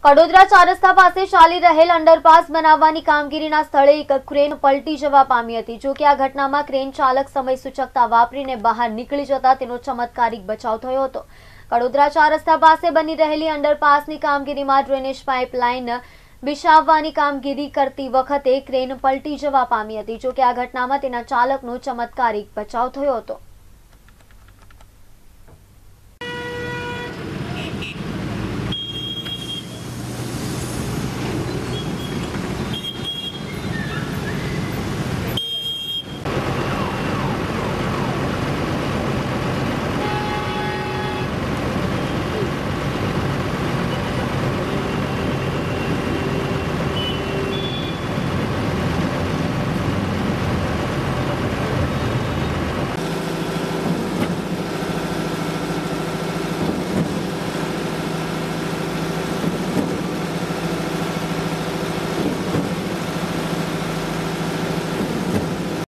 કડોદરા ચાર રસ્તા પાસે ચાલી રહેલ અંડરપાસ બનાવવાની કામગીરીના સ્થળે એક ક્રેન પલટી જવા પામી હતી। જો કે આ ઘટનામાં ક્રેન ચાલક સમય સૂચકતા વાપરીને બહાર નીકળી જતા તેનો ચમત્કારિક બચાવ થયો હતો। કડોદરા ચાર રસ્તા પાસે બની રહેલી અંડરપાસની કામગીરીમાં ડ્રેનેજ પાઇપલાઇન બિછાવવાની કામગીરી કરતી વખતે ક્રેન પલટી જવા પામી હતી। જો કે આ ઘટનામાં તેના ચાલકનો ચમત્કારિક બચાવ થયો હતો।